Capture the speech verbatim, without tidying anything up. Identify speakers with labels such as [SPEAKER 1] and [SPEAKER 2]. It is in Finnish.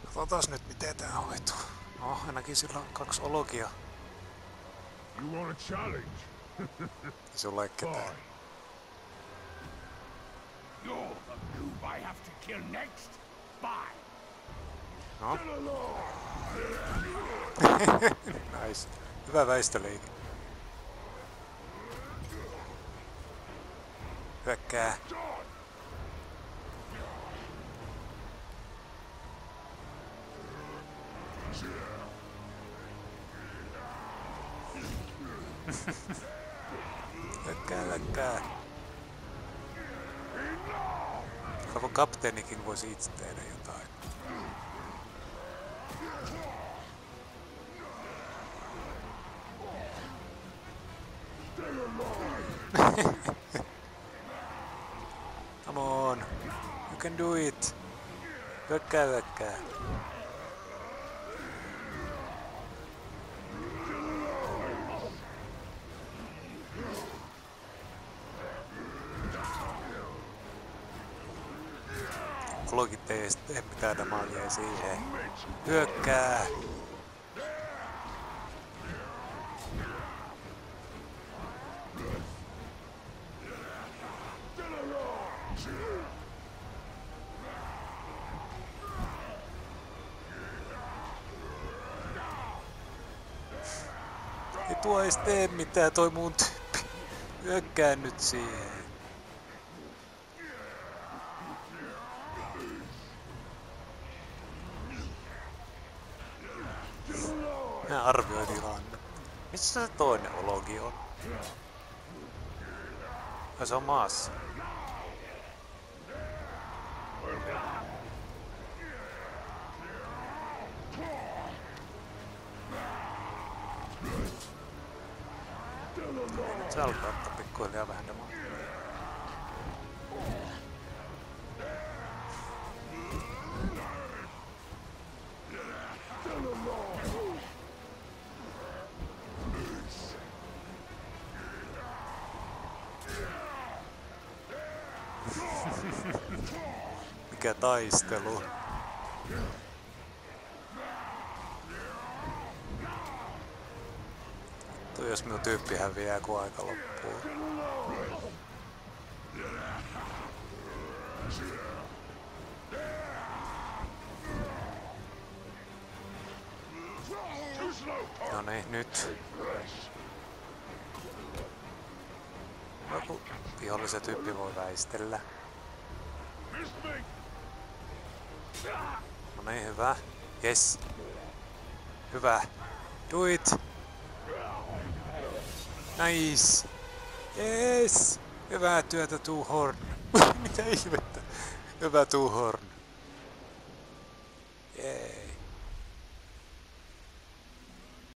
[SPEAKER 1] Katsotaan nyt miten tää hoituu. No, ainakin sillä on kaksi ologia.
[SPEAKER 2] You want a challenge?
[SPEAKER 1] Sulla ei ketään.
[SPEAKER 2] You're the noob I have to kill next. Bye.
[SPEAKER 1] No. Nice. Hyvä väistöliike. Hyökkää. Hyökkää, hyökkää. Arvon kapteenikin voisi itse tehdä jotain. Come on. You can do it. Hyökkää, hyökkää. Ologit ei tee mitään damagea siihen. Hyökkää! Ei tuo ees tee mitään toi mun tyyppi. Hyökkää nyt siihen. Mä arvioin tilanne. Missä se toinen ologi on? Ai se on maassa. Nyt se alkaa ottaa pikkuhiljaa vähän damaa. Mikä taistelu. Tuo jos minun tyyppi häviää kun aika loppuu. No niin, nyt. Joku vihollisen tyyppi voi väistellä. No niin, hyvä. Yes. Hyvä. Do it. Nice. Yes. Hyvää työtä, Two Horn. Mitä ihmettä. Hyvä, Two Horn.